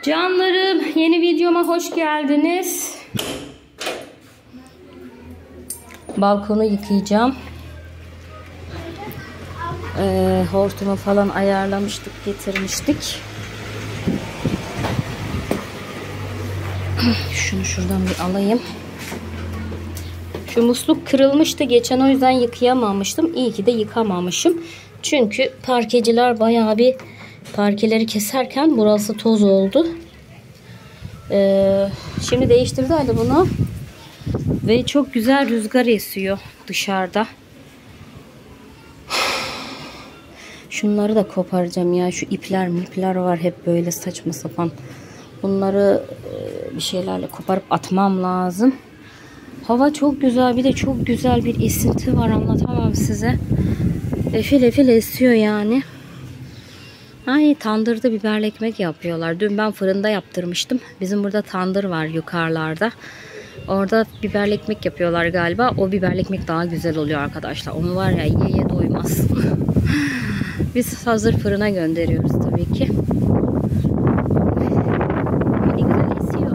Canlarım, yeni videoma hoş geldiniz. Balkonu yıkayacağım. Hortumu falan ayarlamıştık, getirmiştik. Şunu şuradan bir alayım. Şu musluk kırılmıştı geçen, o yüzden yıkayamamıştım. İyi ki de yıkamamışım. Çünkü parkeciler bayağı bir parkeleri keserken burası toz oldu. Şimdi değiştirdi Ali bunu. Ve çok güzel rüzgar esiyor dışarıda. Şunları da koparacağım ya. Şu ipler var hep böyle saçma sapan. Bunları bir şeylerle koparıp atmam lazım. Hava çok güzel. Bir de çok güzel bir esinti var. Anlatamam size. Efil efil esiyor yani. Ay, tandırda biberli ekmek yapıyorlar. Dün ben fırında yaptırmıştım. Bizim burada tandır var yukarılarda. Orada biberli ekmek yapıyorlar galiba. O biberli ekmek daha güzel oluyor arkadaşlar. Onu var ya, ye doymaz. Biz hazır fırına gönderiyoruz tabii ki. Ne güzel esiyor.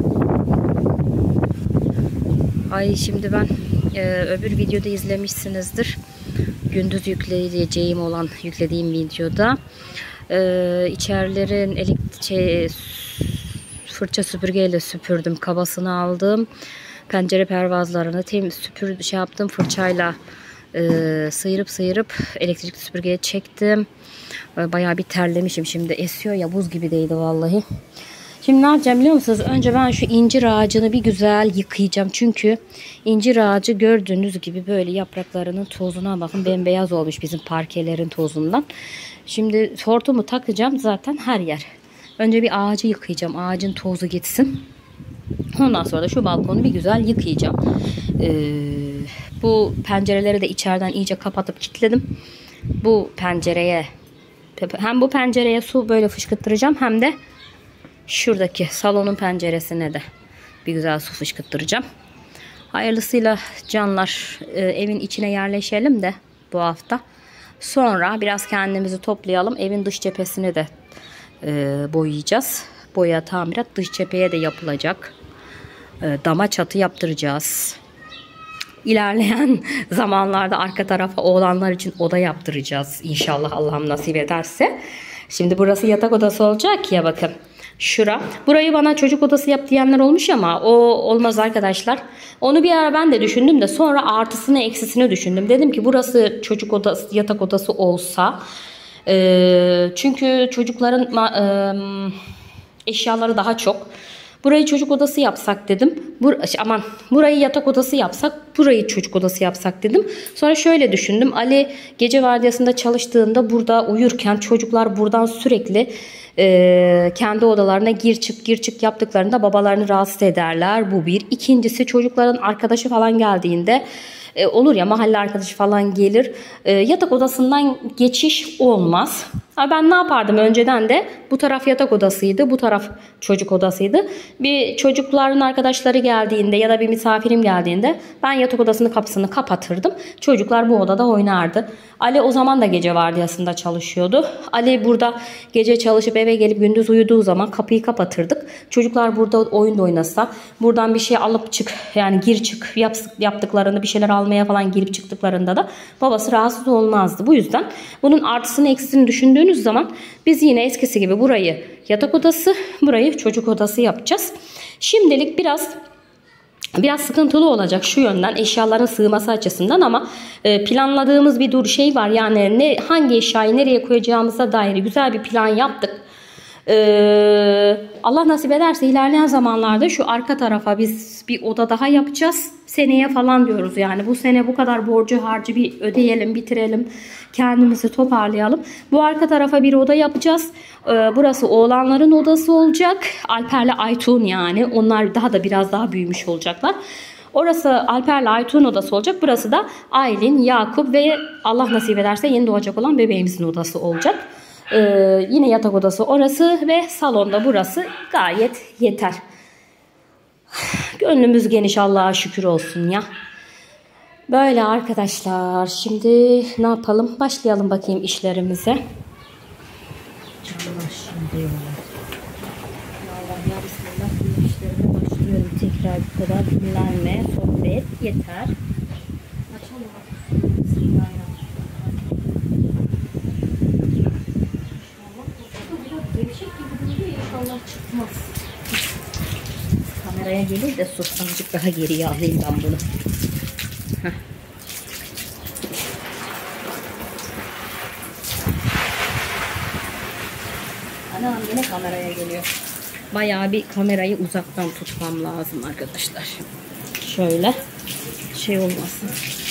Ay, şimdi ben öbür videoda izlemişsinizdir. Gündüz yüklediğim videoda içerilerin fırça süpürgeyle süpürdüm. Kabasını aldım. Pencere pervazlarını yaptım. Fırçayla sıyırıp elektrikli süpürgeye çektim. Bayağı bir terlemişim. Şimdi esiyor ya, buz gibi değildi vallahi. Şimdi ne yapacağım biliyor musunuz? Önce ben şu incir ağacını bir güzel yıkayacağım. Çünkü incir ağacı gördüğünüz gibi böyle yapraklarının tozuna bakın. Bembeyaz olmuş bizim parkelerin tozundan. Şimdi hortumu takacağım zaten her yer. Önce bir ağacı yıkayacağım. Ağacın tozu gitsin. Ondan sonra da şu balkonu bir güzel yıkayacağım. Bu pencereleri de içeriden iyice kapatıp kilitledim. Hem bu pencereye su böyle fışkırttıracağım, hem de şuradaki salonun penceresine de bir güzel su fışkırttıracağım. Hayırlısıyla canlar, evin içine yerleşelim de bu hafta. Sonra biraz kendimizi toplayalım. Evin dış cephesini de boyayacağız. Boya, tamirat, dış cepheye de yapılacak. Dama çatı yaptıracağız. İlerleyen zamanlarda arka tarafa oğlanlar için oda yaptıracağız. İnşallah Allah'ım nasip ederse. Şimdi burası yatak odası olacak ya, bakın. Burayı bana çocuk odası yap diyenler olmuş ama o olmaz arkadaşlar. Onu bir ara ben de düşündüm de sonra artısını eksisini düşündüm. Dedim ki burası çocuk odası, yatak odası olsa. Çünkü çocukların eşyaları daha çok. Burayı çocuk odası yapsak dedim. Burayı yatak odası yapsak, burayı çocuk odası yapsak dedim. Sonra şöyle düşündüm. Ali gece vardiyasında çalıştığında burada uyurken çocuklar buradan sürekli kendi odalarına gir çık yaptıklarında babalarını rahatsız ederler. Bu bir. İkincisi, çocukların arkadaşı falan geldiğinde olur ya, mahalle arkadaşı falan gelir. Yatak odasından geçiş olmaz. Ben ne yapardım önceden de? Bu taraf yatak odasıydı, bu taraf çocuk odasıydı. Bir çocukların arkadaşları geldiğinde ya da bir misafirim geldiğinde ben yatak odasının kapısını kapatırdım. Çocuklar bu odada oynardı. Ali o zaman da gece vardiyasında çalışıyordu. Ali burada gece çalışıp eve gelip gündüz uyuduğu zaman kapıyı kapatırdık. Çocuklar burada oyun da oynasa, buradan bir şey alıp çık, yani gir çık yaptıklarında, bir şeyler almaya falan girip çıktıklarında da babası rahatsız olmazdı. Bu yüzden bunun artısını eksisini düşündüğünüz zaman biz yine eskisi gibi burayı yatak odası, burayı çocuk odası yapacağız. Şimdilik biraz sıkıntılı olacak şu yönden, eşyaların sığması açısından, ama planladığımız bir şey var. Yani hangi eşyayı nereye koyacağımıza dair güzel bir plan yaptık. Allah nasip ederse ilerleyen zamanlarda şu arka tarafa biz bir oda daha yapacağız. Seneye falan diyoruz yani. Bu sene bu kadar borcu harcı bir ödeyelim, bitirelim. Kendimizi toparlayalım. Bu arka tarafa bir oda yapacağız. Burası oğlanların odası olacak. Alper'le Aytun yani. Onlar biraz daha büyümüş olacaklar. Orası Alper'le Aytun odası olacak. Burası da Aylin, Yakup ve Allah nasip ederse yeni doğacak olan bebeğimizin odası olacak. Yine yatak odası orası ve salonda burası gayet yeter. Gönlümüz geniş, Allah'a şükür olsun ya. Böyle arkadaşlar. Şimdi ne yapalım? Başlayalım bakayım işlerimize. işlerime başlıyorum. Tekrar bu kadar dinlenme, sohbet yeter. Açalım bak. Gevşek gibi duruyor, inşallah çıkmaz. Kameraya gelir de sus, azıcık daha geriye alayım ben bunu. Heh. Anam yine kameraya geliyor. Bayağı bir kamerayı uzaktan tutmam lazım arkadaşlar. Şöyle şey olmasın.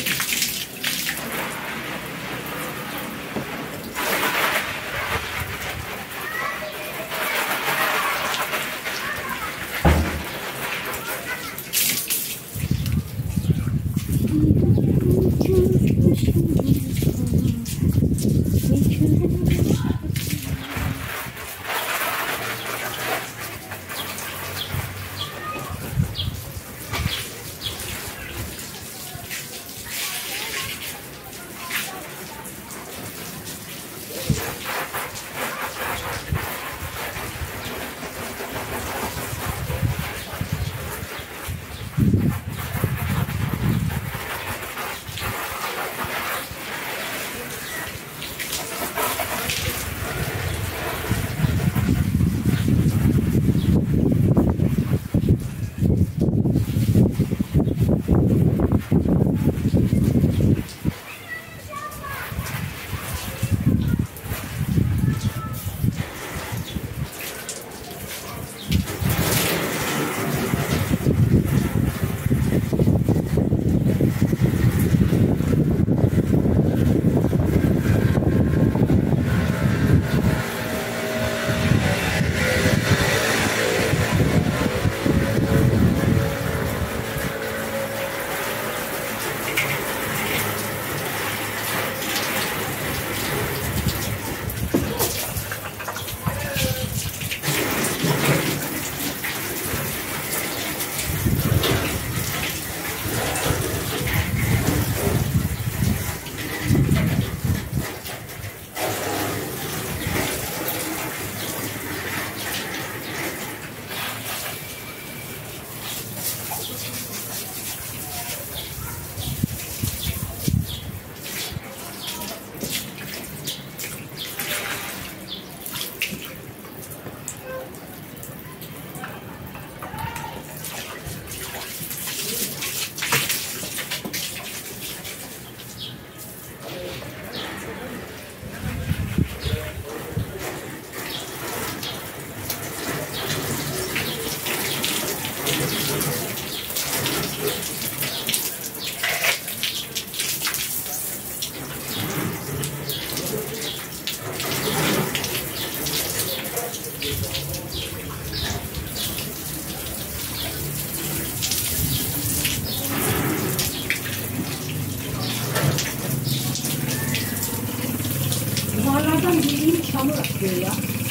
Duvarlardan bildiğin çamur akıyor ya.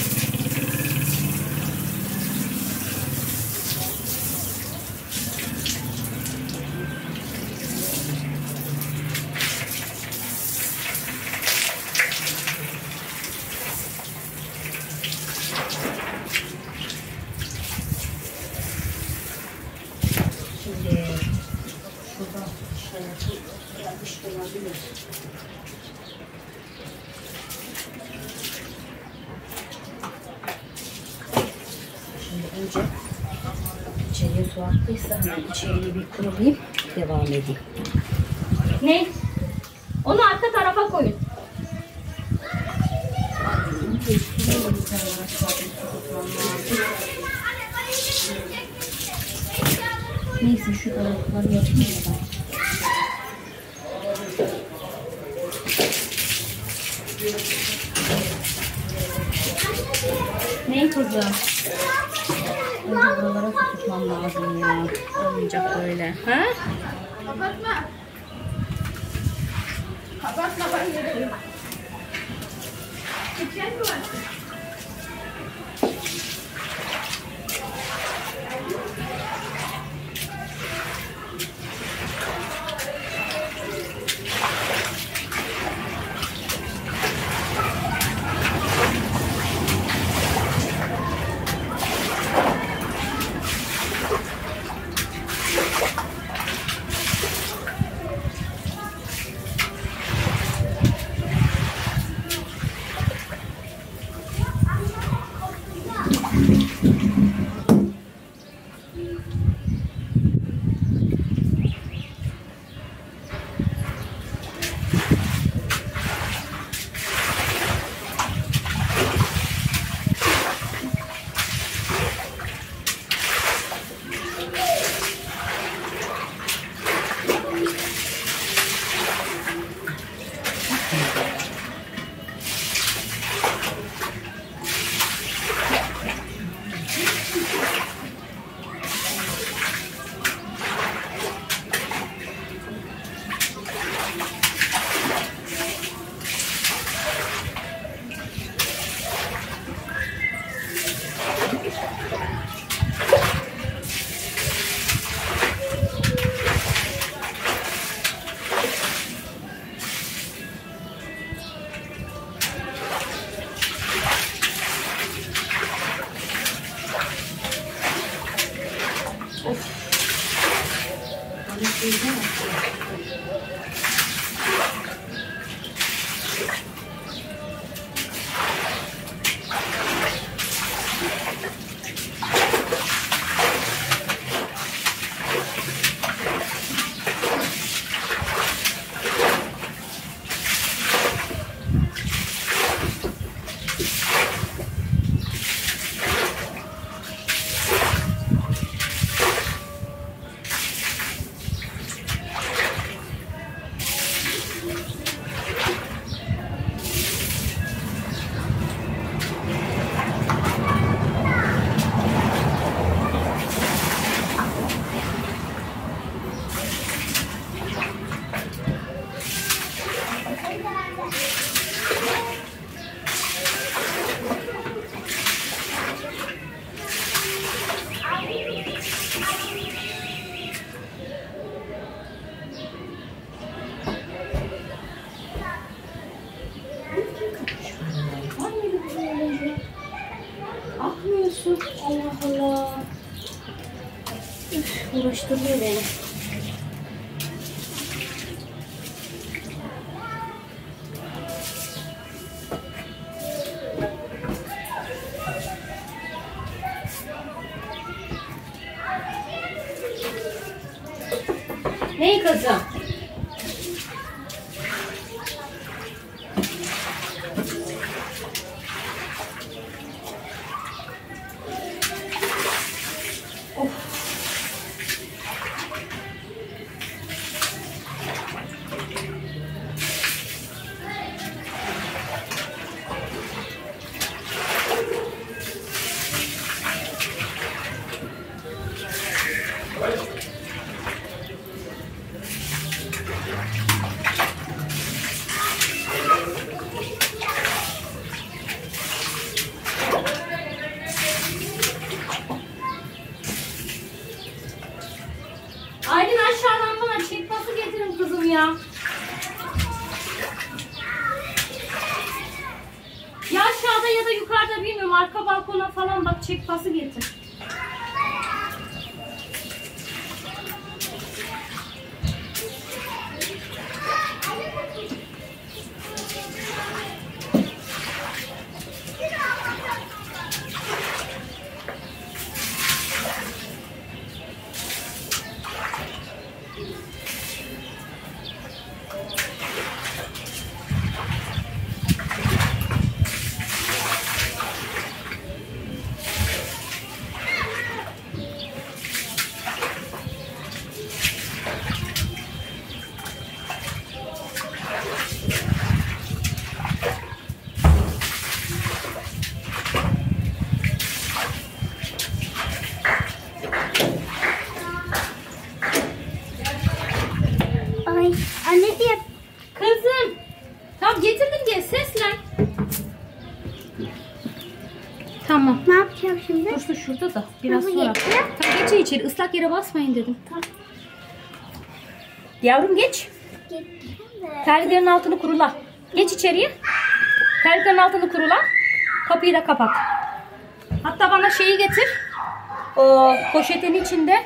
Şimdi şurada yapmış olabilir. Önce içeriye su attıysa hemen içeriye bir kurulayım, devam edeyim. Ne? Onu arka tarafa koyun. Neyse şu tarafları yapayım da ben. Ne kızım? Buralara su tutmam lazım ya. Olmayacak böyle. Ha? Kapatma. Kapatma, ben gelirim. Çiçek mi var? Akmıyorsun. Allah Allah. Üf, uğraştırıyor beni. Ney kızım? Aylin aşağıdan bana çek pası getirin kızım ya. Ya aşağıda ya da yukarıda bilmiyorum. Arka balkona falan bak çek pası getir. Ay anneciğim. Kızım. Tamam getirdim diye seslen. Tamam. Ne yapacağım şimdi? Dursun şurada da biraz Tamam, sonra. getir. Tamam geçin içeri. Islak yere basmayın dedim. Tamam. Yavrum geç. Terliklerin altını kurula. Geç içeriye. Terliklerin altını kurula. Kapıyı da kapat. Hatta bana şeyi getir. O poşetin içinde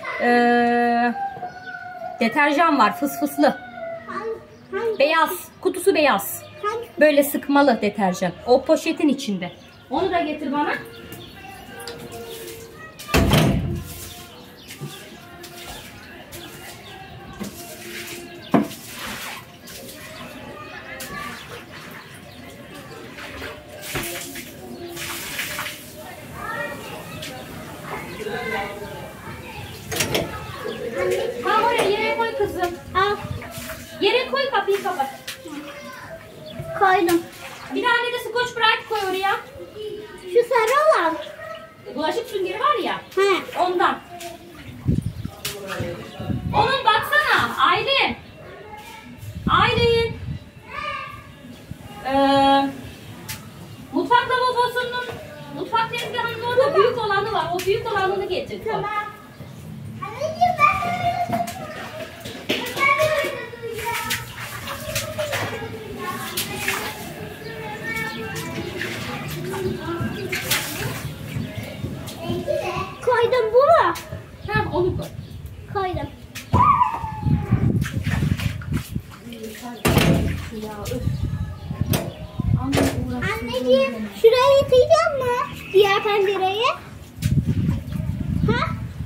deterjan var. Fısfıslı. Beyaz. Kutusu beyaz. Böyle sıkmalı deterjan. O poşetin içinde. Onu da getir bana. Tamam oraya yere koy kızım. Al. Yere koy kapıyı kapat. Koydum. Bir tane de Scotch Brite koy oraya. Şu sarı olan. Bulaşık süngeri var ya. He. Ondan. Onun baksana Aylin. Aylin. Mutfak lavabosunun mutfak tezgahının orada büyük olan O büyük olanını getir. Tamam. Anneciğim ben de koydum bu mu? Tamam onu koy. Koydum. Anneciğim şurayı yıkayacak mı? Diğer pencereyi. Ha?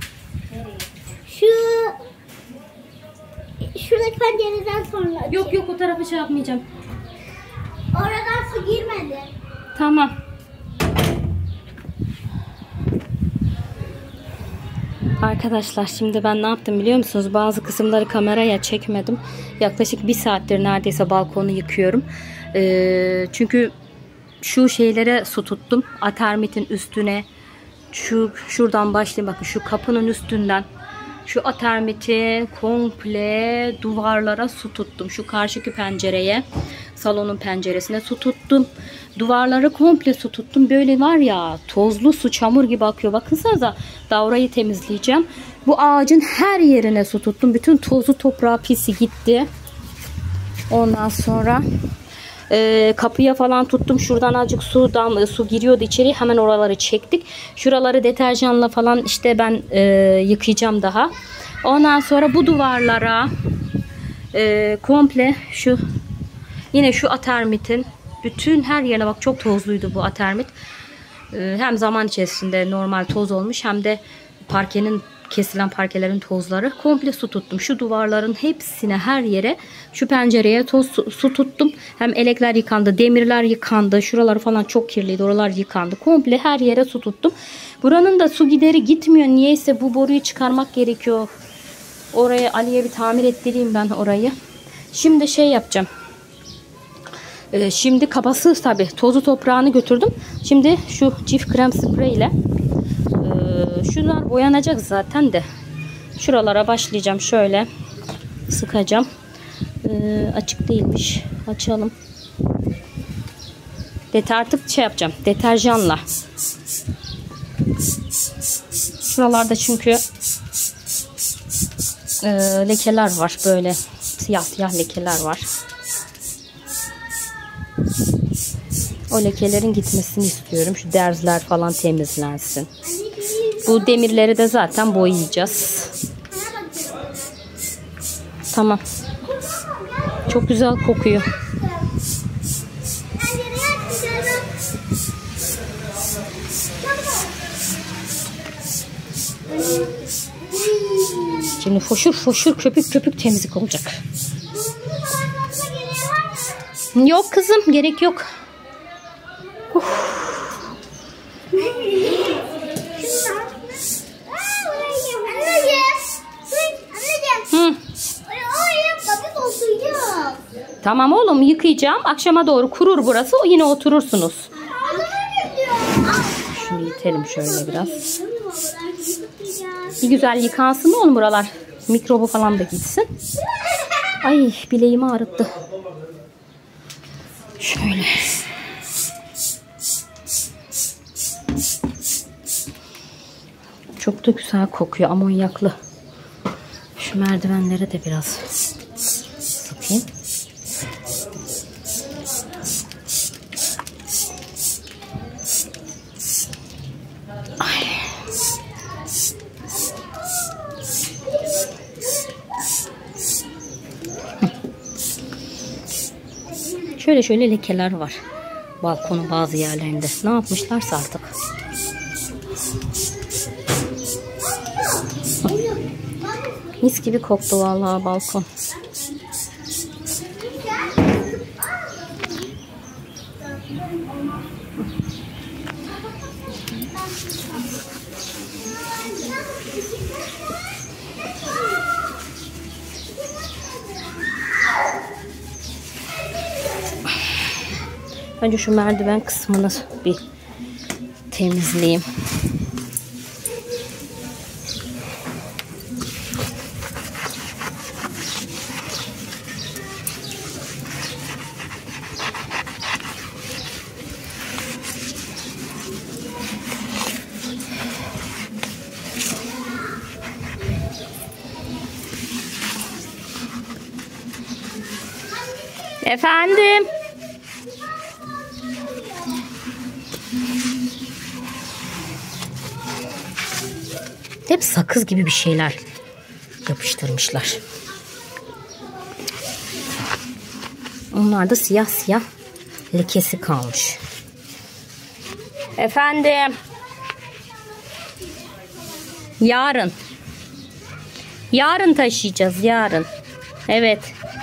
Şuradaki pencereden sonra. Yok yok o tarafı şey yapmayacağım. Oradan su girmedi. Tamam. Arkadaşlar şimdi ben ne yaptım biliyor musunuz? Bazı kısımları kameraya çekmedim. Yaklaşık 1 saattir neredeyse balkonu yıkıyorum. Çünkü şu şeylere su tuttum. Atermitin üstüne. Şuradan başlayayım bakın şu kapının üstünden. Şu atermitin komple duvarlara su tuttum. Şu karşıki pencereye, salonun penceresine su tuttum. Duvarlara komple su tuttum. Böyle var ya tozlu su çamur gibi akıyor. Bakınsanıza davrayı temizleyeceğim. Bu ağacın her yerine su tuttum. Bütün tozu toprağı pisi gitti. Ondan sonra kapıya falan tuttum. Şuradan azıcık su giriyordu içeri. Hemen oraları çektik. Şuraları deterjanla falan işte ben yıkayacağım daha. Ondan sonra bu duvarlara komple şu yine şu atermitin bütün her yerine bak çok tozluydu bu atermit. Hem zaman içerisinde normal toz olmuş hem de kesilen parkelerin tozları komple su tuttum. Şu duvarların hepsine her yere şu pencereye su tuttum. Hem elekler yıkandı, demirler yıkandı. Şuraları falan çok kirliydi. Oralar yıkandı. Komple her yere su tuttum. Buranın da su gideri gitmiyor. Niyeyse bu boruyu çıkarmak gerekiyor. Oraya Ali'ye bir tamir ettireyim ben orayı. Şimdi şey yapacağım. Şimdi kabası tabi tozu toprağını götürdüm. Şimdi şu çift krem sprey ile şunlar boyanacak zaten de şuralara başlayacağım, şöyle sıkacağım. Açık değilmiş, açalım. Artık şey yapacağım deterjanla. Şuralarda çünkü lekeler var, böyle siyah siyah lekeler var. O lekelerin gitmesini istiyorum. Şu derzler falan temizlensin. Bu demirleri de zaten boyayacağız. Tamam. Çok güzel kokuyor. Şimdi foşur foşur köpük köpük temizlik olacak. Yok kızım, gerek yok. Tamam oğlum, yıkayacağım. Akşama doğru kurur burası. O yine oturursunuz. Şunu itelim şöyle biraz. Bir güzel yıkansın oğlum buralar. Mikrobu falan da gitsin. Ay bileğimi ağrıttı. Şöyle. Çok da güzel kokuyor, amonyaklı. Şu merdivenlere de biraz sıkayım. Ay. Şöyle şöyle lekeler var balkonun bazı yerlerinde. Ne yapmışlarsa artık. Mis gibi koktu vallahi balkon. Önce şu merdiven kısmını bir temizleyeyim. Efendim. Hep sakız gibi bir şeyler yapıştırmışlar. Onlar da siyah siyah lekesi kalmış. Efendim. Yarın. Yarın taşıyacağız, yarın. Evet.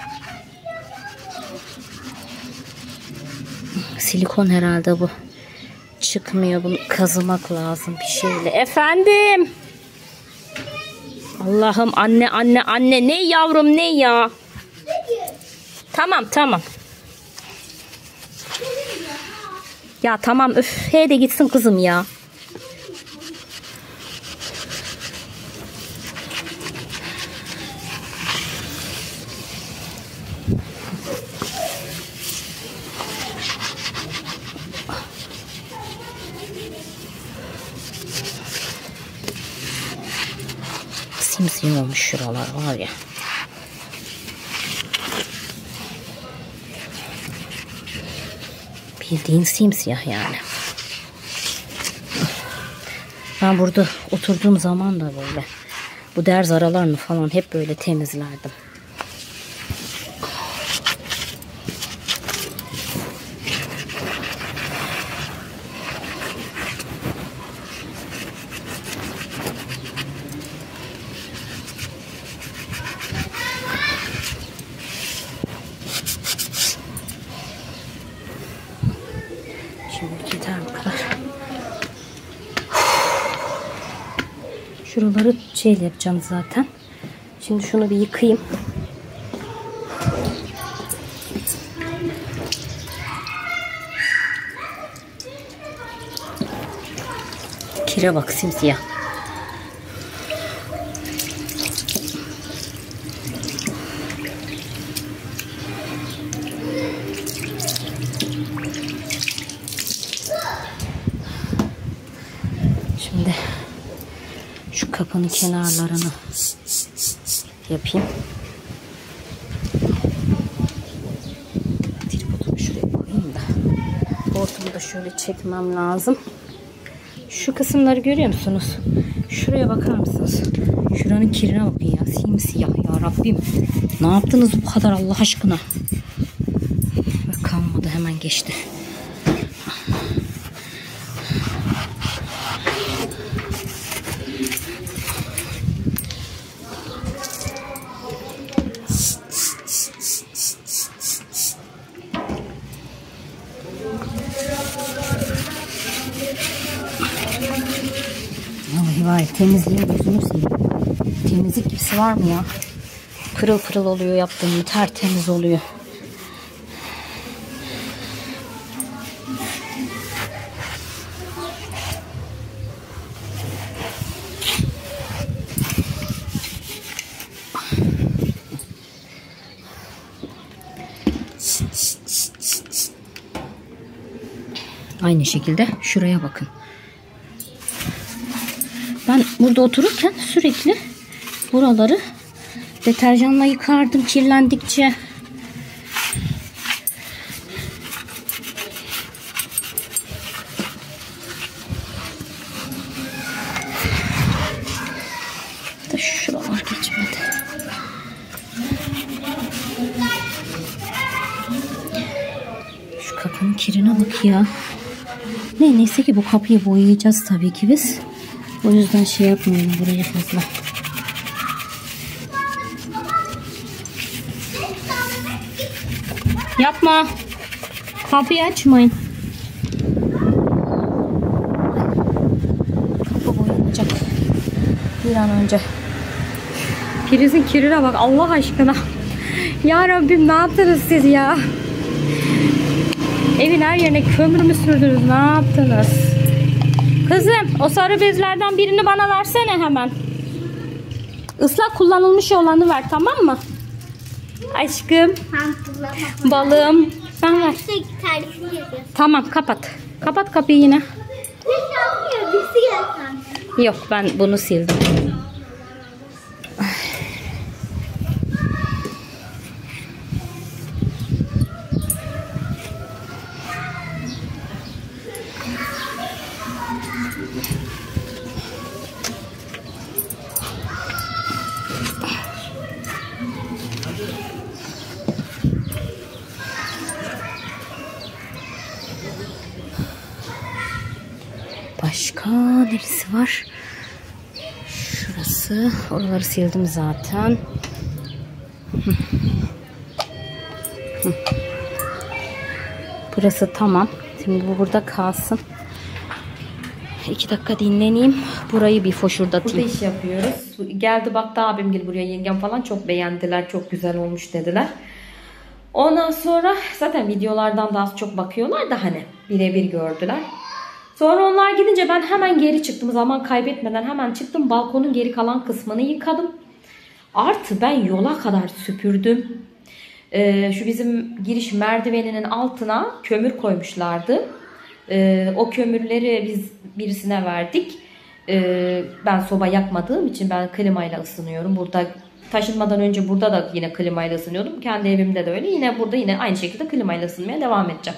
Silikon herhalde bu. Çıkmıyor, bunu kazımak lazım bir şeyle. Efendim. Allah'ım, anne. Ne yavrum, ne ya? Tamam. Ya tamam, öf. He de gitsin kızım ya. Simsiyah olmuş şuralar var ya. Bildiğin simsiyah yani. Ben burada oturduğum zaman da böyle bu derz aralarını falan hep böyle temizlerdim. Şimdi yeter bu kadar. Şuraları şeyle yapacağım zaten. Şimdi şunu bir yıkayayım. Kire bak, simsiyah. Şimdi şu kapının kenarlarını yapayım. Tripodumu şuraya koyayım da. Hortumu da şöyle çekmem lazım. Şu kısımları görüyor musunuz? Şuraya bakar mısınız? Şuranın kirine bakın ya. Simsiyah ya Rabbim. Ne yaptınız bu kadar Allah aşkına? Kalmadı, hemen geçti. Vay, temizliğe gözünü seveyim. Temizlik gibisi var mı ya? Pırıl pırıl oluyor yaptığım, tertemiz oluyor. Aynı şekilde şuraya bakın. Ben burada otururken sürekli buraları deterjanla yıkardım kirlendikçe. Da şuralar geçmedi. Şu kapının kirine bak ya. Neyse ki bu kapıyı boyayacağız tabii ki biz. O yüzden şey yapmıyorum buraya fazla. Yapma. Kapıyı açmayın. Kapı boyanacak. Bir an önce. Prizin kirine bak Allah aşkına. Ya Rabbim, ne yaptınız siz ya? Evin her yerine kömür mü sürdünüz? Ne yaptınız? Kızım, o sarı bezlerden birini bana versene hemen. Islak kullanılmış olanı ver, tamam mı? Aşkım. Balığım. Ben ver. Tamam, kapat. Kapat kapıyı yine. Yok, ben bunu sildim. Başka neresi var? Şurası. Oraları sildim zaten. Burası tamam. Şimdi bu burada kalsın. 2 dakika dinleneyim. Burayı bir foşurdatayım. Burada iş yapıyoruz. Geldi baktı abim gibi buraya, yengem falan çok beğendiler. Çok güzel olmuş dediler. Ondan sonra zaten videolardan daha çok bakıyorlar da hani birebir gördüler. Sonra onlar gidince ben hemen geri çıktım. Zaman kaybetmeden hemen çıktım. Balkonun geri kalan kısmını yıkadım. Artı ben yola kadar süpürdüm. Şu bizim giriş merdiveninin altına kömür koymuşlardı. O kömürleri biz birisine verdik. Ben soba yakmadığım için ben klimayla ısınıyorum. Burada taşınmadan önce burada da yine klimayla ısınıyordum. Kendi evimde de öyle. Yine burada yine aynı şekilde klimayla ısınmaya devam edeceğim.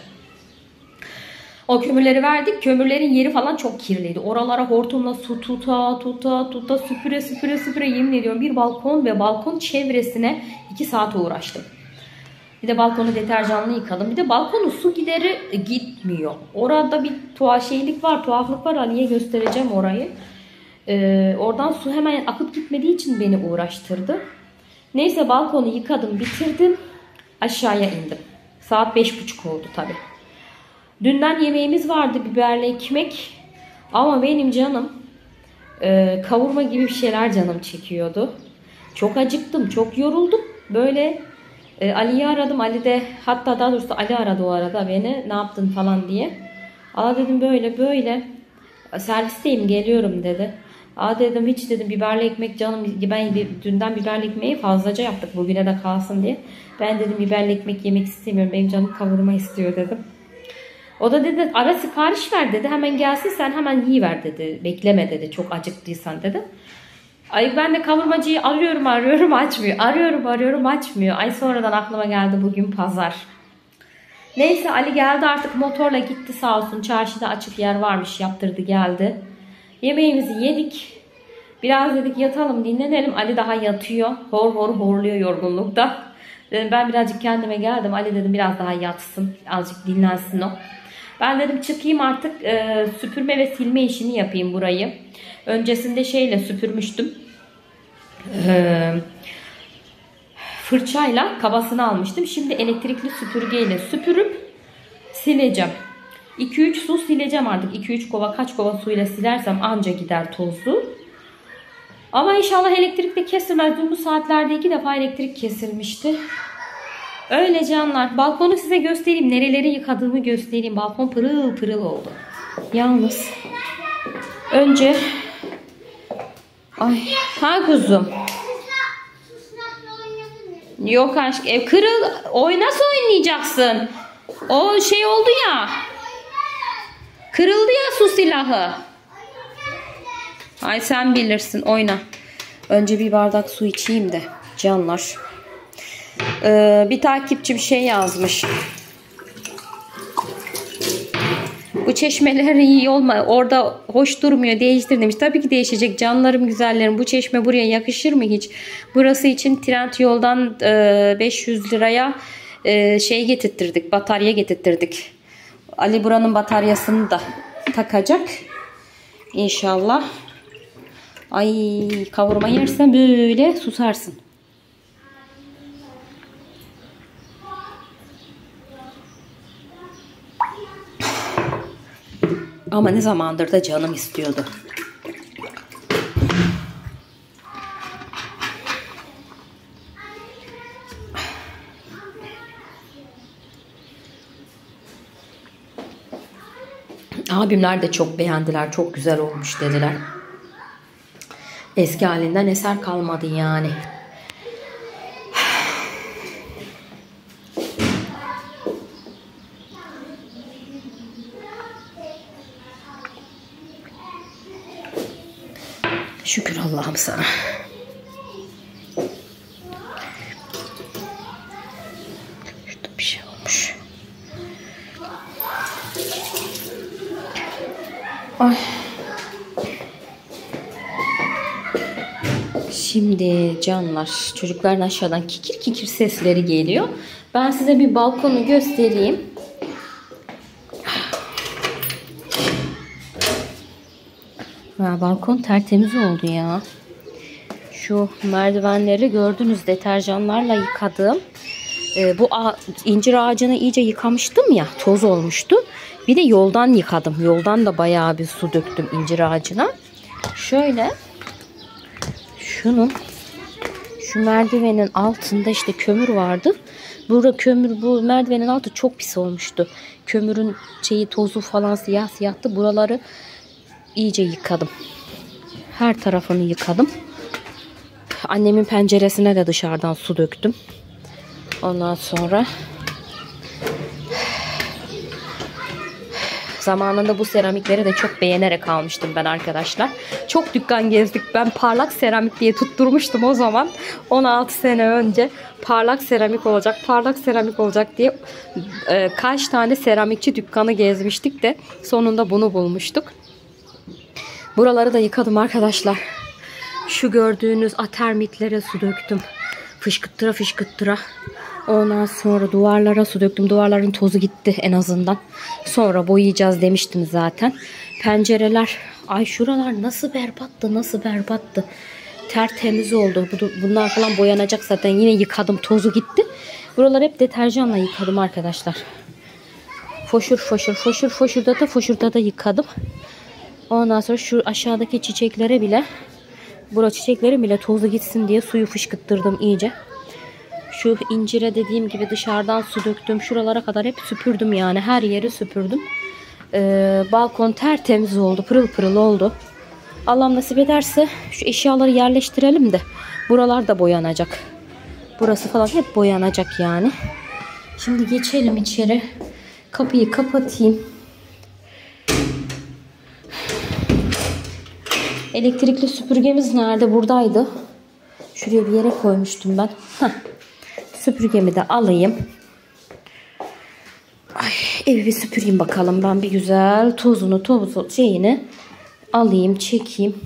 O kömürleri verdik. Kömürlerin yeri falan çok kirliydi. Oralara hortumla su tuta süpüre yemin ediyorum bir balkon ve balkon çevresine 2 saat uğraştım. Bir de balkonu deterjanlı yıkadım. Bir de balkonun su gideri gitmiyor. Orada bir tuhaflık var. Ali'ye göstereceğim orayı. Oradan su hemen akıp gitmediği için beni uğraştırdı. Neyse balkonu yıkadım, bitirdim. Aşağıya indim. Saat 5.30 oldu tabii. Dünden yemeğimiz vardı, biberli ekmek. Ama benim canım kavurma gibi bir şeyler canım çekiyordu. Çok acıktım, çok yoruldum. Böyle Ali'yi aradım. Ali de, hatta daha doğrusu Ali aradı o arada beni. Ne yaptın falan diye. Aa dedim böyle. Servisteyim, geliyorum dedi. Aa dedim hiç dedim biberli ekmek canım, ben dünden biberli ekmeği fazlaca yaptık bugüne de kalsın diye. Ben dedim biberli ekmek yemek istemiyorum, benim canım kavurma istiyor dedim. O da dedi ara sipariş ver dedi, hemen gelsin sen hemen yiyiver dedi, bekleme dedi, çok acıktıysan dedi. Ay ben de kavurmacıyı arıyorum açmıyor, arıyorum açmıyor. Ay sonradan aklıma geldi bugün pazar. Neyse Ali geldi artık, motorla gitti sağ olsun, çarşıda açık yer varmış, yaptırdı geldi. Yemeğimizi yedik. Biraz dedik yatalım dinlenelim. Ali daha yatıyor. Horluyor yorgunlukta. Dedim ben birazcık kendime geldim. Ali dedim biraz daha yatsın. Azıcık dinlensin o. Ben dedim çıkayım artık süpürme ve silme işini yapayım burayı. Öncesinde şeyle süpürmüştüm. Fırçayla kabasını almıştım. Şimdi elektrikli süpürgeyle süpürüp sileceğim. 2-3 su sileceğim artık. 2-3 kova, kaç kova suyla silersem anca gider tozu. Ama inşallah elektrik de kesilmez. Dün bu saatlerde 2 defa elektrik kesilmişti. Öyle canlar. Balkonu size göstereyim. Nereleri yıkadığımı göstereyim. Balkon pırıl pırıl oldu. Yalnız önce ha kuzum. Yok aşk, ev kırıl. Nasıl oynayacaksın? O şey oldu ya. Kırıldı ya su silahı. Ay sen bilirsin, oyna. Önce bir bardak su içeyim de canlar. Bir takipçim şey yazmış. Bu çeşmeler iyi olma. Orada hoş durmuyor. Değiştir demiş. Tabii ki değişecek canlarım güzellerim. Bu çeşme buraya yakışır mı hiç? Burası için Trendyol'dan 500 liraya şey getirttirdik. Batarya getirttirdik. Ali buranın bataryasını da takacak. İnşallah. Ay kavurma yersen böyle susarsın. Ama ne zamandır da canım istiyordu. Abimler de çok beğendiler. Çok güzel olmuş dediler. Eski halinden eser kalmadı yani. Şükür Allah'ım sana. Şurada bir şey olmuş. Ay. Şimdi canlar, çocukların aşağıdan kikir kikir sesleri geliyor. Ben size bir balkonu göstereyim. Balkon tertemiz oldu ya. Şu merdivenleri gördünüz, deterjanlarla yıkadım. Bu incir ağacını iyice yıkamıştım ya, toz olmuştu. Bir de yoldan yıkadım. Yoldan da bayağı bir su döktüm incir ağacına. Şöyle şu merdivenin altında işte kömür vardı. Bu merdivenin altı çok pis olmuştu. Kömürün tozu falan siyah siyahtı. Buraları iyice yıkadım. Her tarafını yıkadım. Annemin penceresine de dışarıdan su döktüm. Ondan sonra zamanında bu seramikleri de çok beğenerek almıştım ben arkadaşlar. Çok dükkan gezdik. Ben parlak seramik diye tutturmuştum o zaman. 16 sene önce parlak seramik olacak, parlak seramik olacak diye kaç tane seramikçi dükkanı gezmiştik de sonunda bunu bulmuştuk. Buraları da yıkadım arkadaşlar. Şu gördüğünüz atermitlere su döktüm. Fışkıttıra fışkıttıra. Ondan sonra duvarlara su döktüm. Duvarların tozu gitti en azından. Sonra boyayacağız demiştim zaten. Pencereler. Ay şuralar nasıl berbattı, nasıl berbattı. Tertemiz oldu. Bunlar falan boyanacak zaten. Yine yıkadım. Tozu gitti. Buraları hep deterjanla yıkadım arkadaşlar. Foşur foşur foşur foşurda da yıkadım. Ondan sonra şu aşağıdaki çiçeklere bile, çiçeklerin bile tozu gitsin diye suyu fışkıttırdım iyice. Şu incire dediğim gibi dışarıdan su döktüm. Şuralara kadar hep süpürdüm yani. Her yeri süpürdüm. Balkon tertemiz oldu. Pırıl pırıl oldu. Allah nasip ederse şu eşyaları yerleştirelim de buralar da boyanacak. Burası falan hep boyanacak yani. Şimdi geçelim içeri. Kapıyı kapatayım. Elektrikli süpürgemiz nerede? Buradaydı. Şuraya bir yere koymuştum ben. Süpürgemi de alayım. Ay, evi bir süpüreyim bakalım. Ben bir güzel tozunu alayım, çekeyim.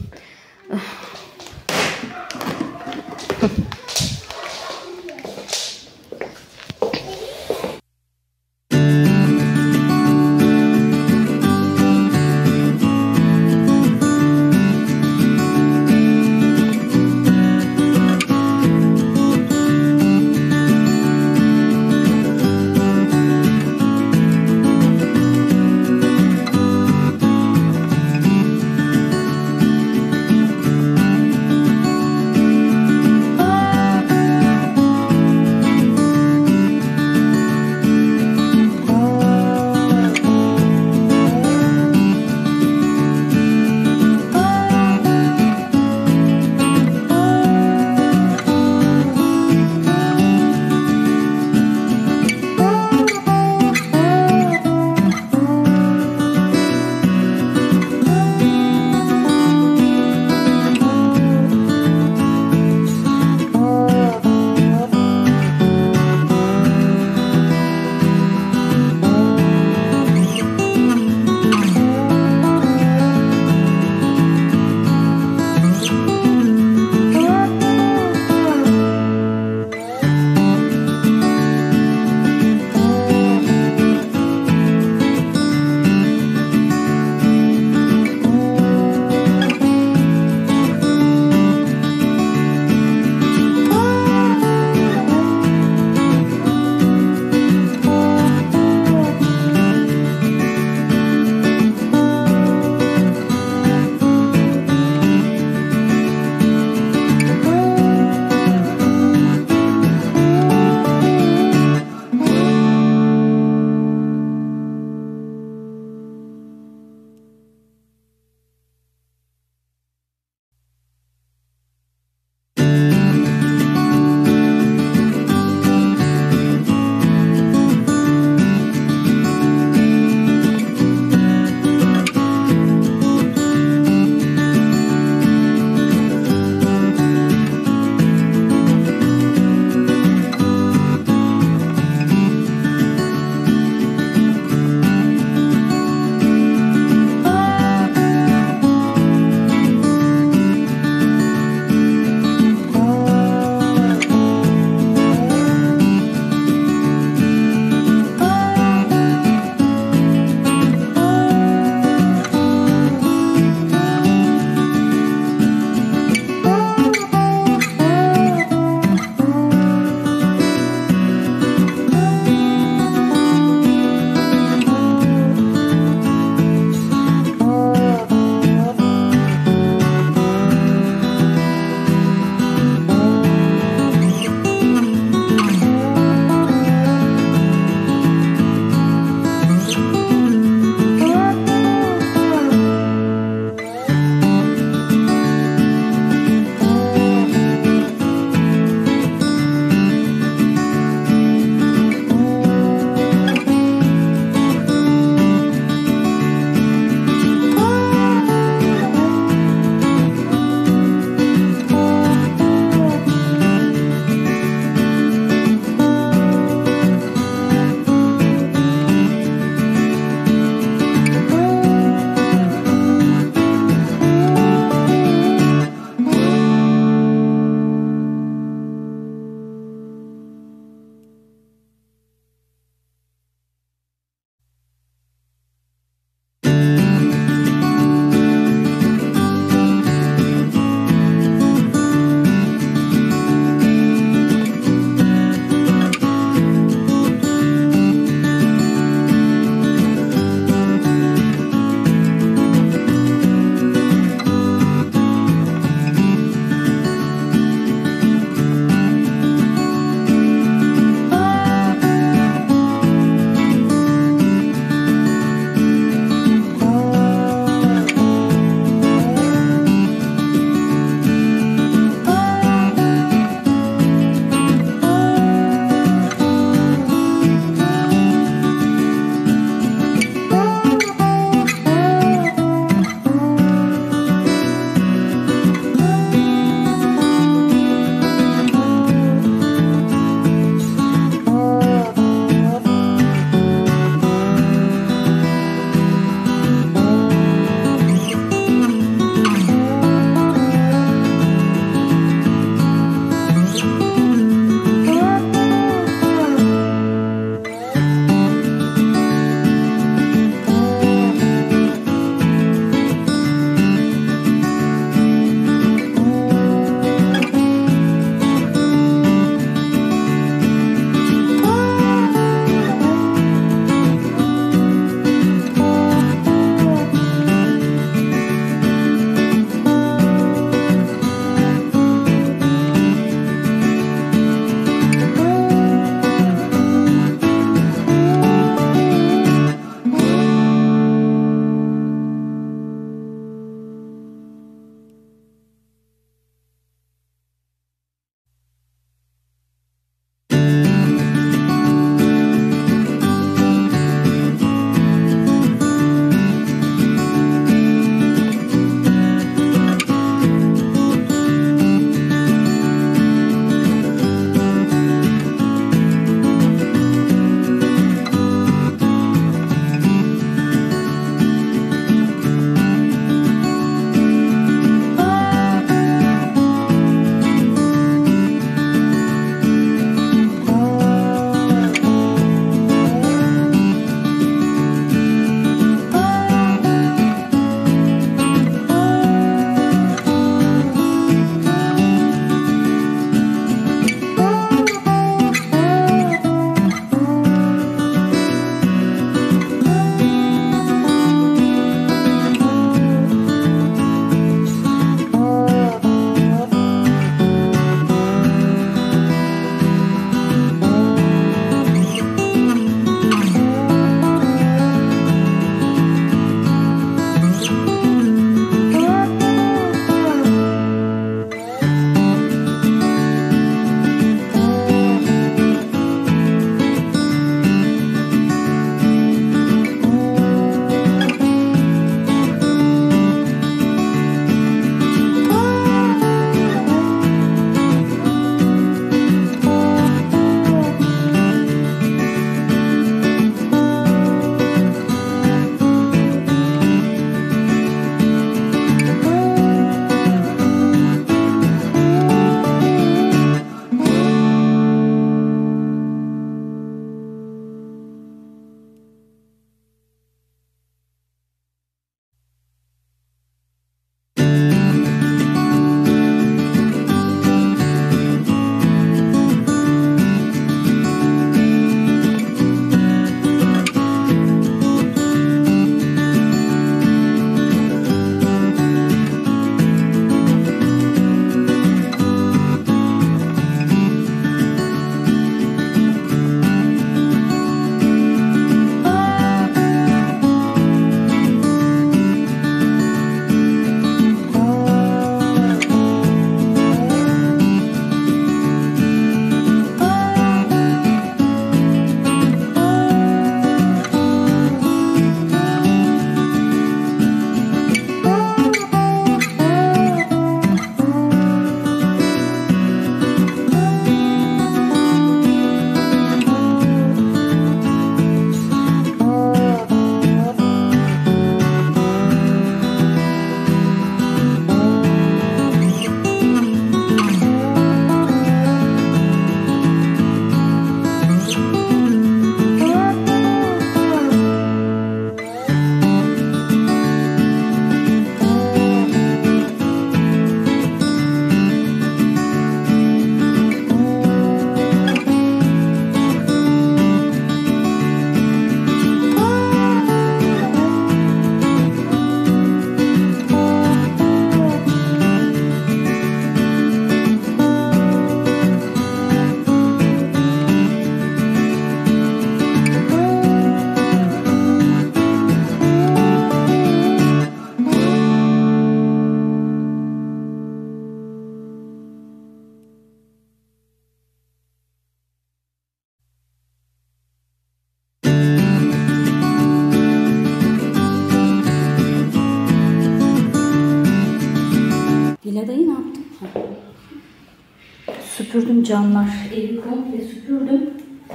Milada'yı ne yaptım? Ha. Süpürdüm canlar. Evi komple süpürdüm.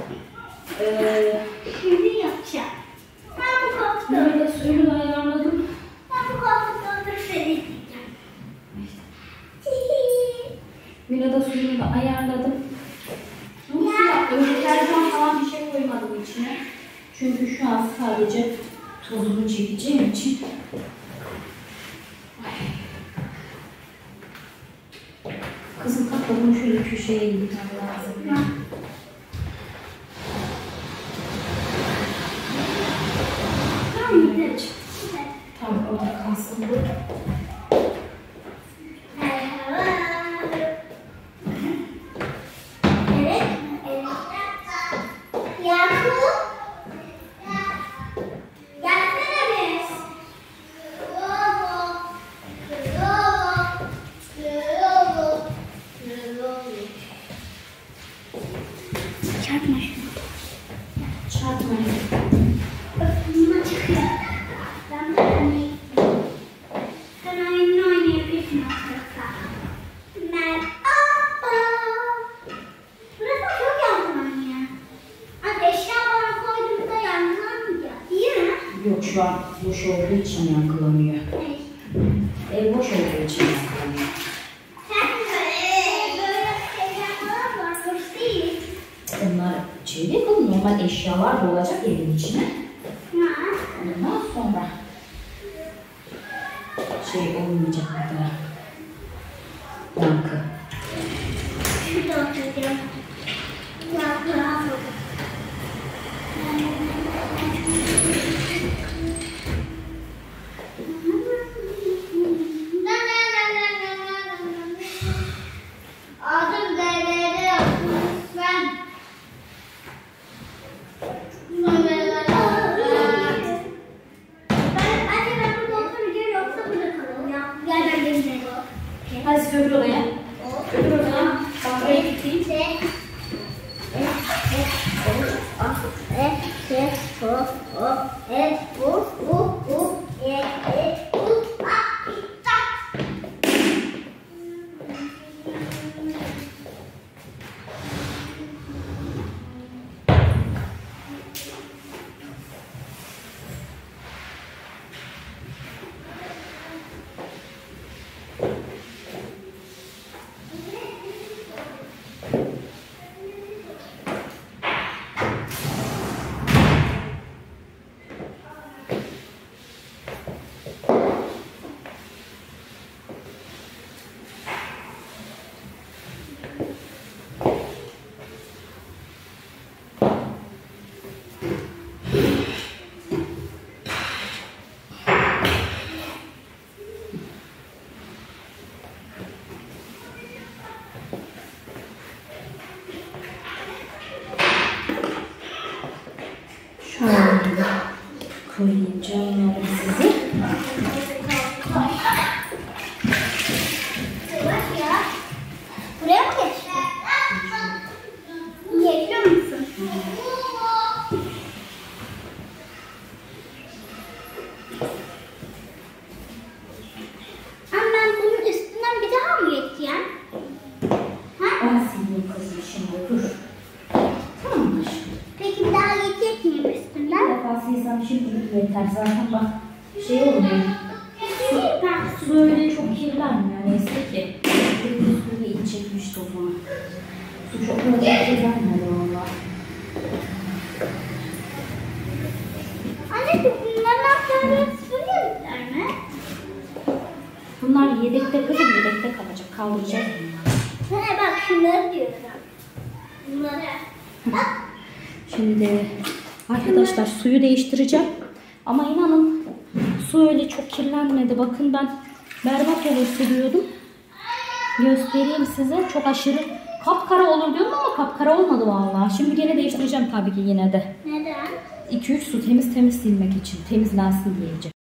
Şimdi yapacağım. Ben bu koltukta Milada suyunu da ayarladım. oturup Milada suyunu da ayarladım. Öyle tercih falan bir şey koymadım içine. Çünkü şu an sadece tozunu çekeceğim için. Kızım kalk da bunu şöyle köşeye indirmem lazım. Tamam, orada kalsın bu. Çarpma şunu. Çarpma. Buna çıkıyor. Ben de oynayayım. Sen oyunu oynayabilirsin aslında. Burası çok yankılan ya. Hadi eşya bana koyduğumda yankılanmayacak. İyi mi? Yok, şu an boş olduğu için yankılanıyor. Evet. Ev boş olduğu için yankılanıyor. Sen böyle şeyler falan var. Hoş değil. Bunlar şey yapalım, normal eşyalar da olacak evin içine. Ha. Ondan sonra şey olmayacak burada. Yankı. Şurada oturacağım. Rahat ol. Adım derede ben. Anne ben burada oturacağım yoksa burada kalalım ya. Gel ben benimle. Hadi siz öbür odaya. Öbür odaya. Ben buraya gideyim. Şöyle koyayım canlarım sizi. Buraya mı geçtin? Geçiyor musun? Ama ben bunun üstünden bir daha mı geçeceğim? Ben sileyim kızım şimdi, dur. Tamam mı şimdi? Peki bir daha geçecek miyim Bir üstünden? defa silsem şimdi yeter. Zaten bak şey olmuyor. Ben Su öyle çok kirlenmiyor neyse ki. Bir sürü iyi çekmiş tozunu. Su çok öyle kirlenmedi valla. Anne bunların altlarını süpürgelikler mi? Bunlar yedekte kızım, yedekte kalacak. Kaldıracağız bunları. He bak şunları diyorum. Bunları. Bak. Şimdi arkadaşlar suyu değiştireceğim. Ama inanın su öyle çok kirlenmedi. Bakın ben berbat olur siliyordum. Göstereyim size. Çok aşırı kapkara olur diyordum ama kapkara olmadı vallahi. Şimdi gene değiştireceğim tabii ki yine de. Neden? 2-3 su temiz silmek için. Temizlensin diyeceğim.